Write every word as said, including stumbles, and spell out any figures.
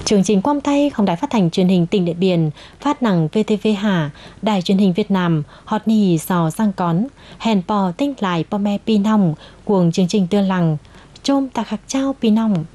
Chương trình Quang Tay không đài phát thanh truyền hình tỉnh Điện Biên, phát nặng vê tê vê Hà, đài truyền hình Việt Nam, hot nì sò sang cón, hèn pò tinh lại pò me pi nong, cuồng chương trình tương lăng, chôm tạc hạc trao pi nong.